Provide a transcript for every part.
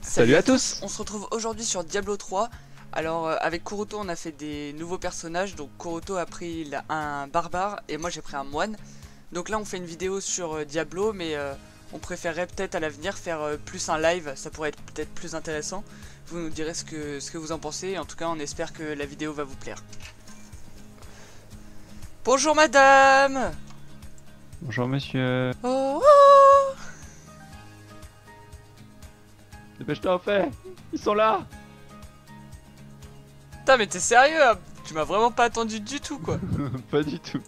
Salut à tous. On se retrouve aujourd'hui sur Diablo 3. Alors avec Kuruto on a fait des nouveaux personnages. Donc Kuruto a pris un barbare et moi j'ai pris un moine. Donc là on fait une vidéo sur Diablo, mais on préférerait peut-être à l'avenir faire plus un live. Ça pourrait être peut-être plus intéressant. Vous nous direz ce que vous en pensez. En tout cas on espère que la vidéo va vous plaire. Bonjour madame. Bonjour monsieur. Oh, oh. Dépêche-toi en fait. Ils sont là. Putain mais t'es sérieux hein? Tu m'as vraiment pas attendu du tout quoi. Pas du tout.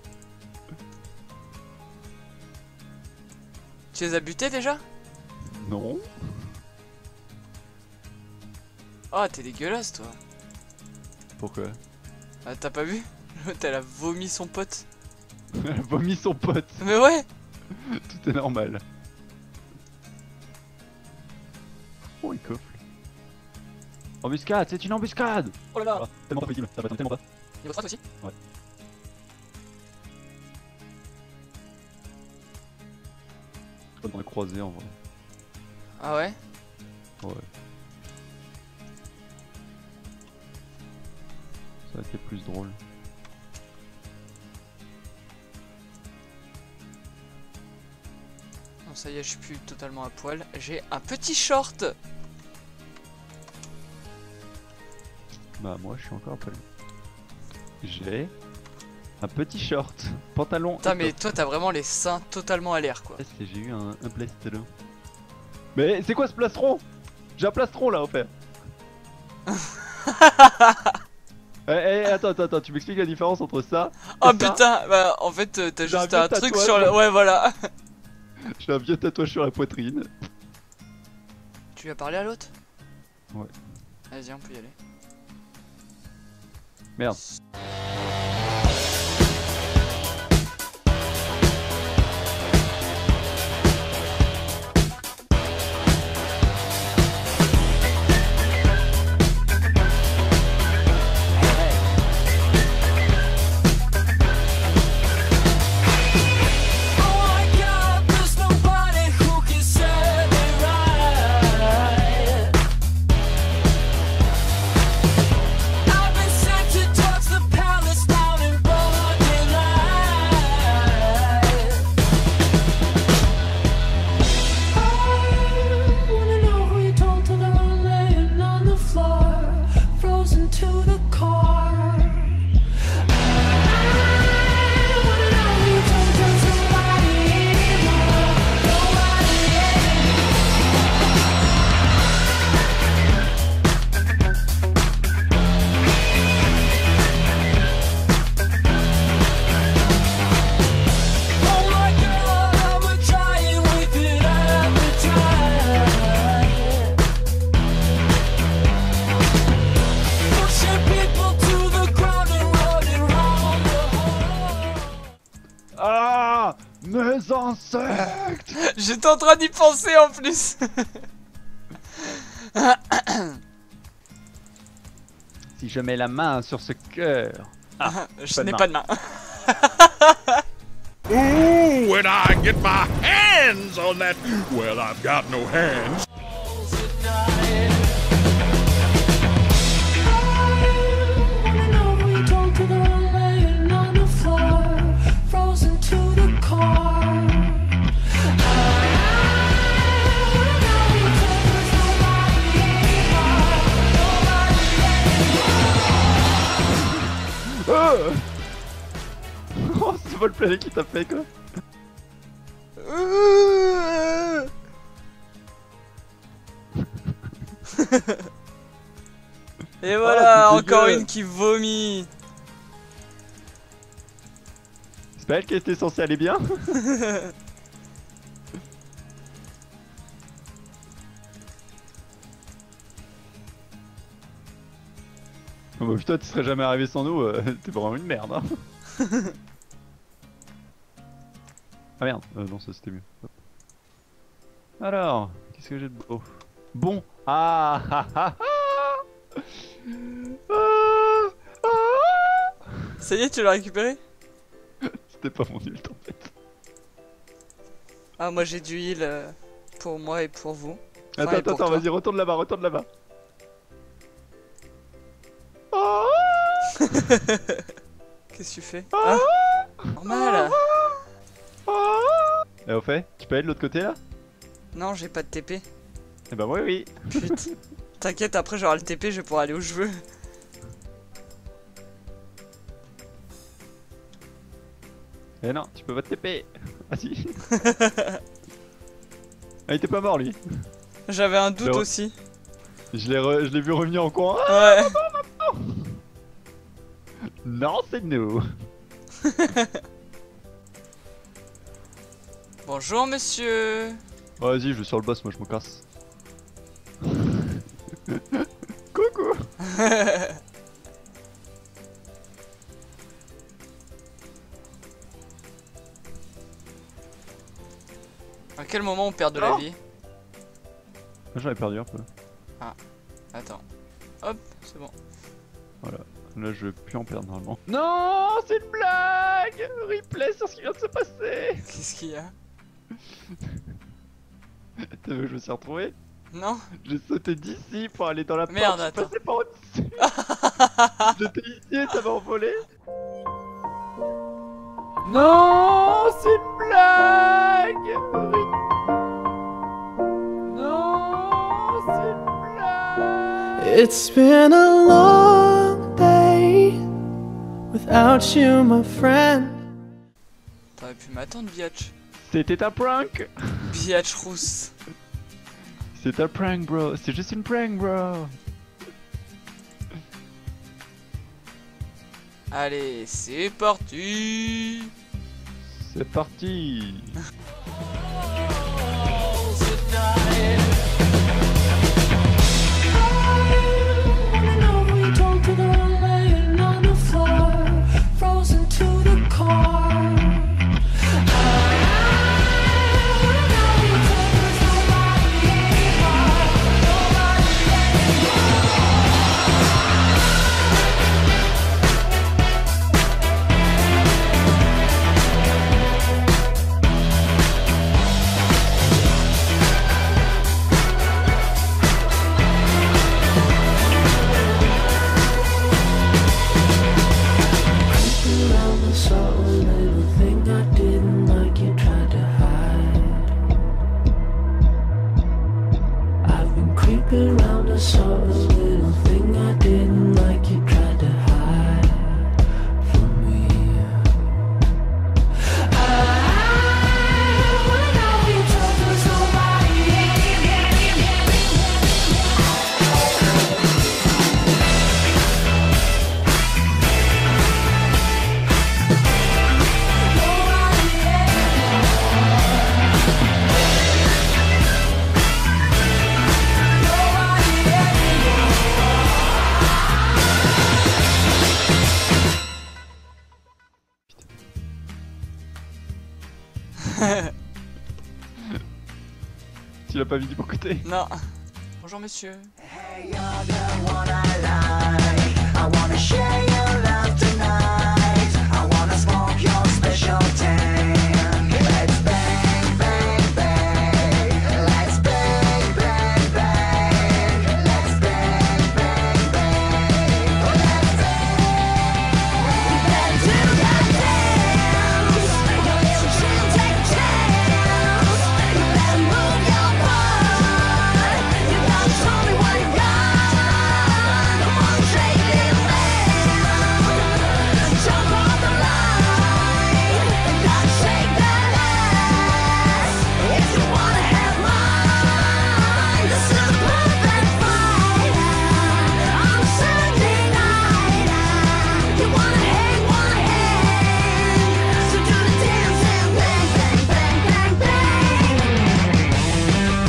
Tu les as butés déjà? Non. Oh t'es dégueulasse toi. Pourquoi? Ah, t'as pas vu? L'autre elle a vomi son pote. Elle a vomi son pote. Mais ouais. Tout est normal. Oh il coffle. Embuscade, c'est une embuscade. Oh là là. Ah, tellement pas possible, ça va tellement pas. Niveau 3 aussi? Ouais. Je crois qu'on a croisé en vrai. Ah ouais? Ouais. Ça aurait été plus drôle. Non ça y est je suis plus totalement à poil. J'ai un petit short. Bah moi je suis encore pas loin. J'ai un petit short, pantalon. Putain mais toi t'as vraiment les seins totalement à l'air quoi. J'ai eu un plastron. Mais c'est quoi ce plastron? J'ai un plastron là au fait. Attends, tu m'expliques la différence entre ça Oh et ça? putain, bah en fait t'as J'ai un juste vieux un truc tatouage. sur le... Ouais voilà. J'ai un vieux tatouage sur la poitrine. Tu lui as parlé à l'autre? Ouais. Vas-y on peut y aller. Merde. Ah, mes insectes. J'étais en train d'y penser en plus. Si je mets la main sur ce cœur. Ah, je n'ai pas de main. Ooh, when I get my hands on that, well, I've got no hands. Oh, c'est pas le planet qui t'a fait quoi. Et voilà, c'est encore dégueu. une qui vomit. C'est pas elle qui était censée aller bien. Oh bah putain, tu serais jamais arrivé sans nous, t'es vraiment une merde hein. Ah merde, non ça c'était mieux. Hop. Alors, qu'est-ce que j'ai de beau? Bon, ah ah ah ah ah ah. Ça y est tu l'as récupéré? C'était pas mon ult en fait. Ah moi j'ai du heal pour moi et pour vous. Fin Attends, est pour attends, toi. vas-y, retourne là-bas, retourne là-bas. Oh Qu'est-ce que tu fais? oh Ah, normal. oh. Et au fait, tu peux aller de l'autre côté là? Non, j'ai pas de TP. Eh ben oui, oui. Putain. T'inquiète, après j'aurai le TP, je vais pouvoir aller où je veux. Eh non, tu peux pas te TP. Ah si. Ah, il était pas mort lui. J'avais un doute Non. aussi. Je l'ai vu revenir en courant. Ouais. Non, c'est nous. Bonjour monsieur. Oh, vas-y, je vais sur le boss, moi je me casse. Coucou. À quel moment on perd de la Oh. vie? J'en ai perdu un peu. Attends. Hop, c'est bon. Voilà. Là, je vais plus en perdre normalement. Non, c'est une blague. Replay sur ce qui vient de se passer. Qu'est-ce qu'il y a? T'as vu que je me suis retrouvé? Non? J'ai sauté d'ici pour aller dans la porte. Merde, Je suis attends. passé par au-dessus. J'étais ici et ça m'a envolé. Non, c'est une blague. Non, c'est une blague. It's been a long day without you, my friend. T'aurais pu m'attendre, biatch. C'était un prank. Biatch rousse. C'est un prank, bro. C'est juste une prank, bro. Allez, c'est parti. C'est parti. Around a sort of little thing I didn't like you tried to hide from me. I wanna know you told us Tu l'as pas vu du bon côté? Non. Bonjour monsieur. Hey, you're the one I like. I wanna share your love tonight. I wanna smoke your special tan. Let's bang, bang, bang. Let's bang, bang, bang. Let's bang, bang, bang. Oh, let's bang. Let's do that dance. Your little chin, take a chance. You better move your butt. You gotta show me what you got. Come on, shake it, man. Jump on the line. You gotta shake that ass. If you wanna have mine, this is the perfect fight. On Sunday night, you wanna hang, so do the dance and bang, bang, bang, bang, bang.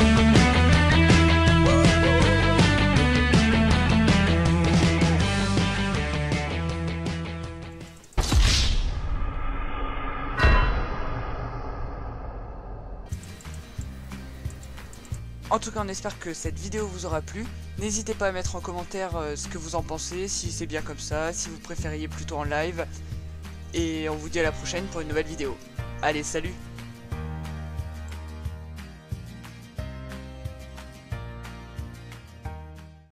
En tout cas, on espère que cette vidéo vous aura plu. N'hésitez pas à mettre en commentaire ce que vous en pensez, si c'est bien comme ça, si vous préfériez plutôt en live. Et on vous dit à la prochaine pour une nouvelle vidéo. Allez, salut!